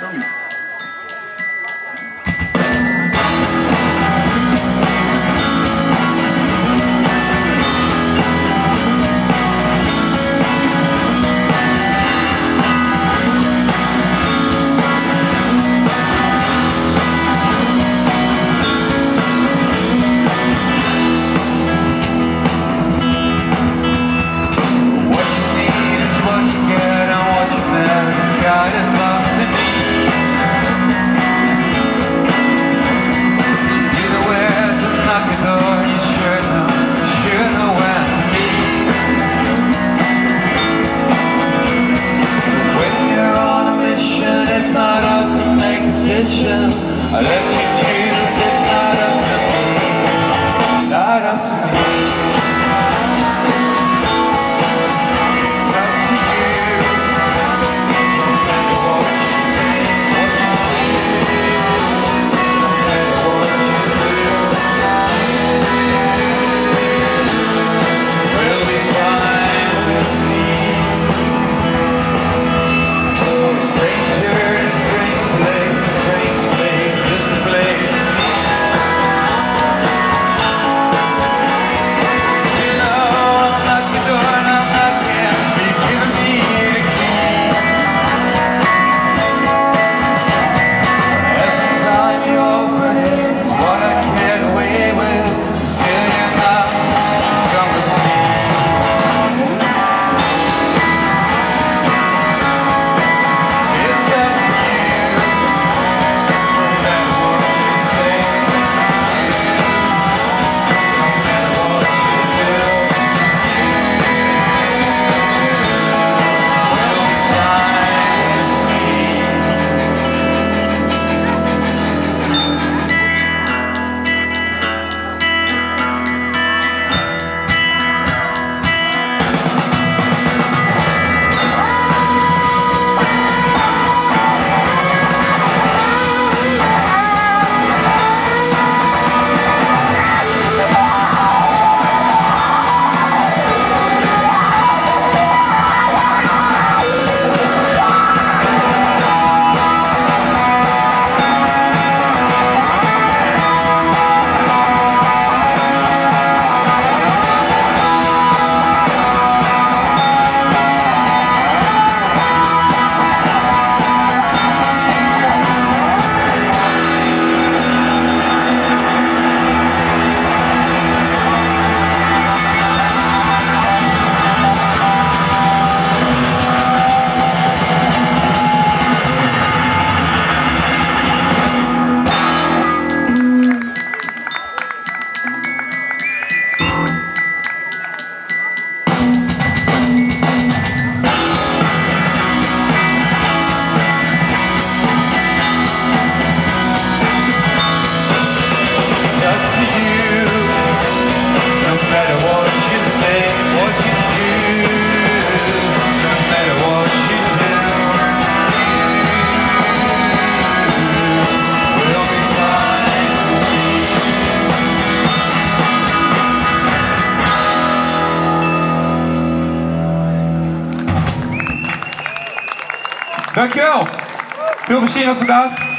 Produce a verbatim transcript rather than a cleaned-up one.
I let you choose, it's not up to me, not up to me. It's up to you, no matter what you say, what you choose, no matter what you do, we'll be fine with me. Oh, stranger in a strange place, strange place, this place. You know I'll knock your door and I'm knocking, but you're giving me a key. Every time you open it, it's what I get away with. Still you're not done with me. It's up to you, no matter what you say, no matter what you do, we'll be fine with me. It's up to you, no matter what you say, what you choose, no matter what you do, we'll be fine with me. Dankjewel. Veel plezier nog vandaag.